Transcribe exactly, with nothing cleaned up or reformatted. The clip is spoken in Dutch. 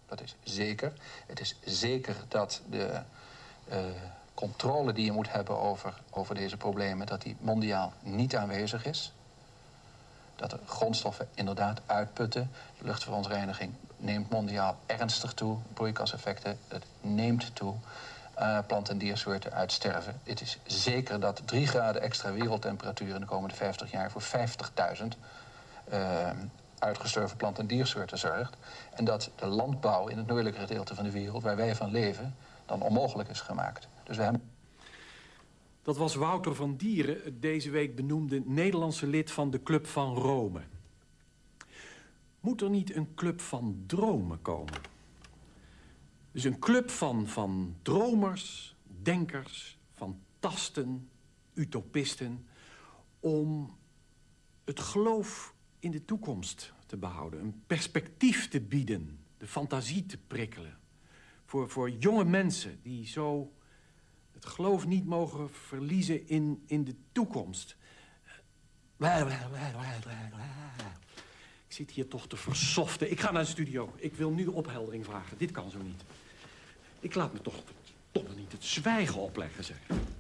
Dat is zeker. Het is zeker dat de uh, controle die je moet hebben over, over deze problemen, dat die mondiaal niet aanwezig is. Dat de grondstoffen inderdaad uitputten. De luchtverontreiniging neemt mondiaal ernstig toe. Broeikaseffecten, het neemt toe. Uh, plant- en diersoorten uitsterven. Het is zeker dat drie graden extra wereldtemperatuur in de komende vijftig jaar voor vijftigduizend uh, uitgestorven plant- en diersoorten zorgt. En dat de landbouw in het noordelijke gedeelte van de wereld, waar wij van leven, dan onmogelijk is gemaakt. Dus we hebben... Dat was Wouter van Dieren, het deze week benoemde Nederlandse lid van de Club van Rome. Moet er niet een club van dromen komen? Dus een club van, van dromers, denkers, fantasten, utopisten, om het geloof in de toekomst te behouden. Een perspectief te bieden, de fantasie te prikkelen. Voor, voor jonge mensen die zo het geloof niet mogen verliezen in, in de toekomst. Ik zit hier toch te versoften. Ik ga naar de studio. Ik wil nu opheldering vragen. Dit kan zo niet. Ik laat me toch, toch niet het zwijgen opleggen, zeg.